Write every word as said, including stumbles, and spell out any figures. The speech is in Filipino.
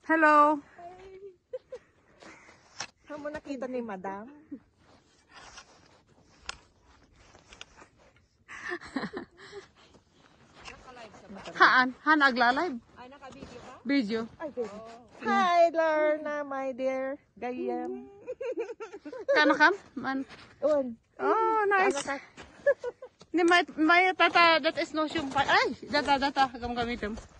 Hello. Saan mo nakita ni Madam? Haan, haan agla-live. Ay, naka-video ka? Video. Ay, baby. Hi, Lorna, my dear. Gayam. Kano kam? Man. Un. Oh, nice. Ni may may tata that is no shoe. Ay, data data gam gamitem.